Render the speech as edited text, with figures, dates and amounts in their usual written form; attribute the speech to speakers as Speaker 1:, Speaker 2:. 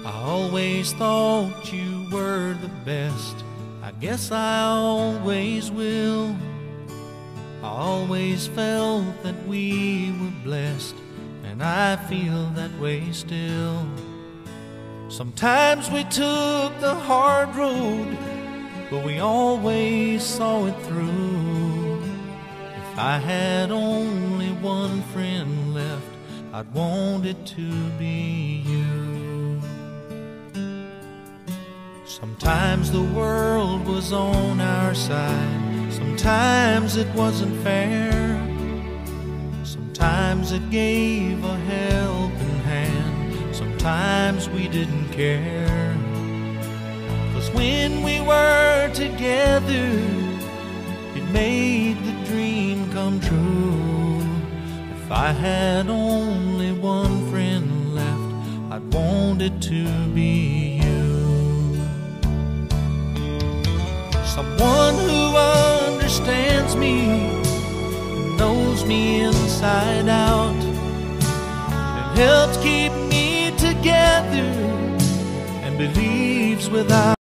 Speaker 1: I always thought you were the best. I guess I always will. I always felt that we were blessed, and I feel that way still. Sometimes we took the hard road, but we always saw it through. If I had only one friend left, I'd want it to be you. Sometimes the world was on our side, sometimes it wasn't fair. Sometimes it gave a helping hand, sometimes we didn't care. 'Cause when we were together, it made the dream come true. If I had only one friend left, I'd want it to be you. Someone who understands me, knows me inside out, and helps keep me together, and believes without